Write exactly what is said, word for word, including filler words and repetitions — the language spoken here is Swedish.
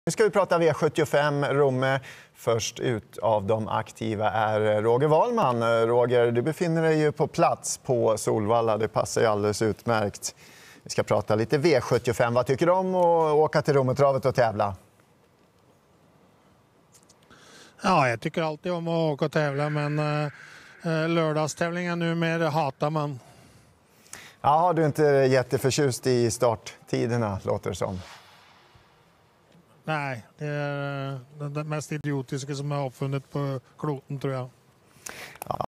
Nu ska vi prata V sjuttiofem, Romme. Först ut av de aktiva är Roger Wahlman. Roger, du befinner dig ju på plats på Solvalla. Det passar ju alldeles utmärkt. Vi ska prata lite V sjuttiofem. Vad tycker du om att åka till Rommetravet och tävla? Ja, jag tycker alltid om att åka och tävla, men eh, lördagstävlingen numera hatar man. Ja, du är inte jätteförtjust i starttiderna, låter det som. Nej, det är det mest idiotiska som jag har uppfunnit på kloten, tror jag. Ja,